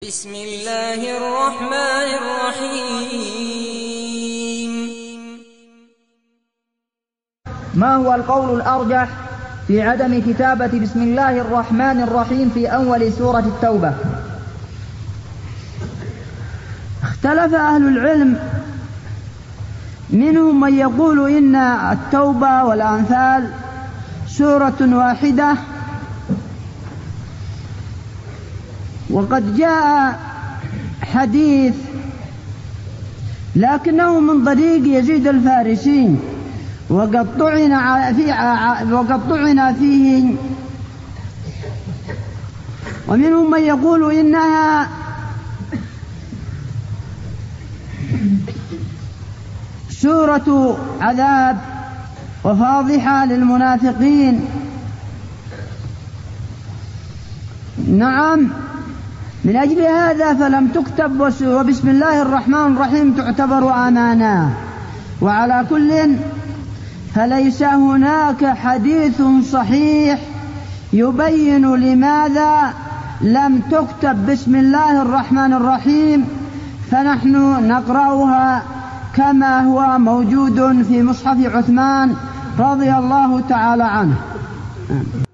بسم الله الرحمن الرحيم. ما هو القول الأرجح في عدم كتابة بسم الله الرحمن الرحيم في أول سورة التوبة؟ اختلف أهل العلم، منهم من يقول إن التوبة والأنفال سورة واحدة، وقد جاء حديث لكنه من طريق يزيد الفارسي وقد طعن فيه، ومنهم من يقول إنها سورة عذاب وفاضحة للمنافقين. نعم، من أجل هذا فلم تكتب، وبسم الله الرحمن الرحيم تعتبر أمانة. وعلى كل فليس هناك حديث صحيح يبين لماذا لم تكتب بسم الله الرحمن الرحيم، فنحن نقرأها كما هو موجود في مصحف عثمان رضي الله تعالى عنه.